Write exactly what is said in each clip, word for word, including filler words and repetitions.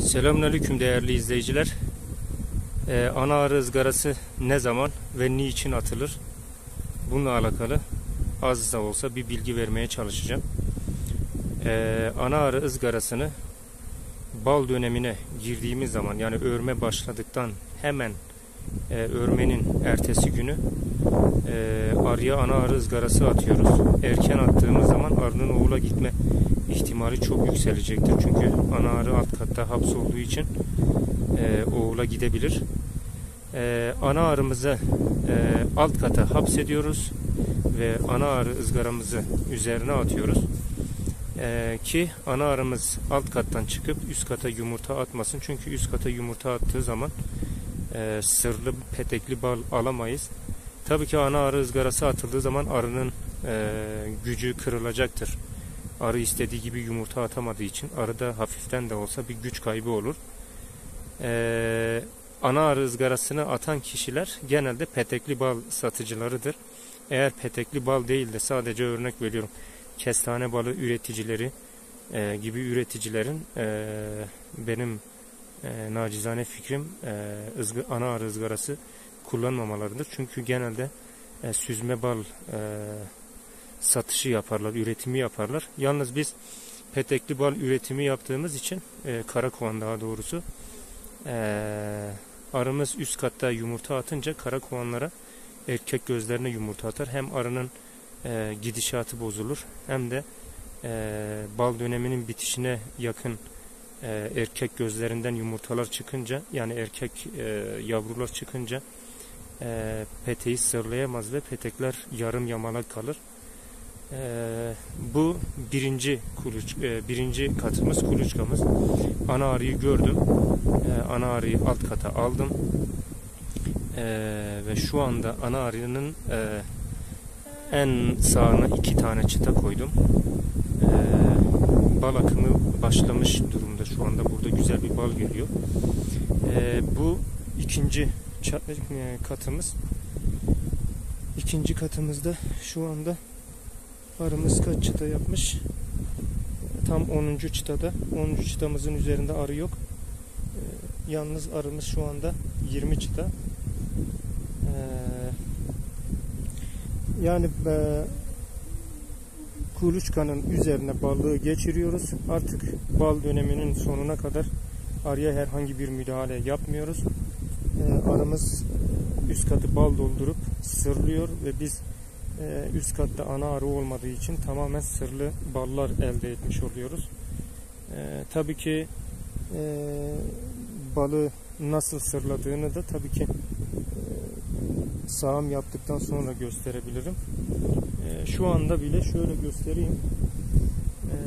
Selamünaleyküm değerli izleyiciler. Ee, ana arı ızgarası ne zaman ve niçin atılır? Bununla alakalı az da olsa bir bilgi vermeye çalışacağım. Ee, ana arı ızgarasını bal dönemine girdiğimiz zaman, yani örme başladıktan hemen e, örmenin ertesi günü e, arıya ana arı ızgarası atıyoruz. Erken attığımız zaman arının oğula gitme ihtimali çok yükselecektir. Çünkü ana arı alt katta hapsolduğu için e, oğula gidebilir. E, ana arımızı e, alt kata hapsediyoruz ve ana arı ızgaramızı üzerine atıyoruz. E, ki ana arımız alt kattan çıkıp üst kata yumurta atmasın. Çünkü üst kata yumurta attığı zaman e, sırlı petekli bal alamayız. Tabii ki ana arı ızgarası atıldığı zaman arının e, gücü kırılacaktır. Arı istediği gibi yumurta atamadığı için arıda hafiften de olsa bir güç kaybı olur. Ee, ana arı ızgarasını atan kişiler genelde petekli bal satıcılarıdır. Eğer petekli bal değil de sadece örnek veriyorum kestane balı üreticileri e, gibi üreticilerin e, benim e, nacizane fikrim e, ızgı, ana arı ızgarası kullanmamalarıdır. Çünkü genelde e, süzme bal e, satışı yaparlar, üretimi yaparlar. Yalnız biz petekli bal üretimi yaptığımız için e, karakovan daha doğrusu e, arımız üst katta yumurta atınca karakovanlara erkek gözlerine yumurta atar. Hem arının e, gidişatı bozulur hem de e, bal döneminin bitişine yakın e, erkek gözlerinden yumurtalar çıkınca, yani erkek e, yavrular çıkınca e, peteği sırlayamaz ve petekler yarım yamalak kalır. Ee, bu birinci kuluç, e, birinci katımız, kuluçkamız. Ana arıyı gördüm. Ee, ana arıyı alt kata aldım. Ee, ve şu anda ana arının e, en sağına iki tane çıta koydum. Ee, bal akımı başlamış durumda şu anda. Burada güzel bir bal geliyor. Ee, bu ikinci katımız. İkinci katımızda şu anda arımız kaç çıta yapmış? Tam onuncu çıtada. onuncu çıtamızın üzerinde arı yok. Ee, yalnız arımız şu anda yirmi çıta. Ee, yani e, kuluçkanın üzerine ballığı geçiriyoruz. Artık bal döneminin sonuna kadar arıya herhangi bir müdahale yapmıyoruz. Ee, arımız üst katı bal doldurup sırlıyor ve biz Ee, üst katta ana arı olmadığı için tamamen sırlı ballar elde etmiş oluyoruz. Ee, tabii ki e, balı nasıl sırladığını da tabii ki e, sağım yaptıktan sonra gösterebilirim. E, şu anda bile şöyle göstereyim. E,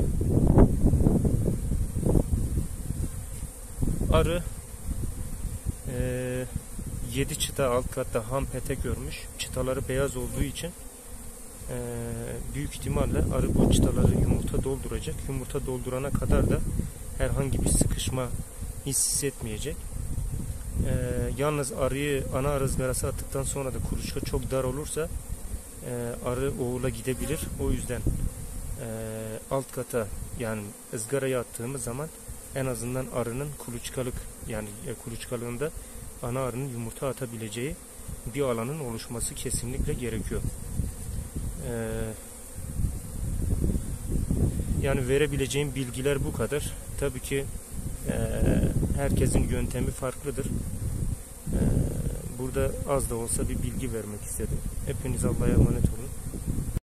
arı e, yedi çıta alt katta ham petek örmüş. Çıtaları beyaz olduğu için e, büyük ihtimalle arı bu çıtaları yumurta dolduracak. Yumurta doldurana kadar da herhangi bir sıkışma hissetmeyecek. E, yalnız arıyı ana arı ızgarası attıktan sonra da kuluçka çok dar olursa e, arı oğula gidebilir. O yüzden e, alt kata, yani ızgaraya attığımız zaman en azından arının kuluçkalık, yani e, kuluçkalığında ana arının yumurta atabileceği bir alanın oluşması kesinlikle gerekiyor. Ee, yani verebileceğim bilgiler bu kadar. Tabii ki e, herkesin yöntemi farklıdır. Ee, burada az da olsa bir bilgi vermek istedim. Hepiniz Allah'a emanet olun.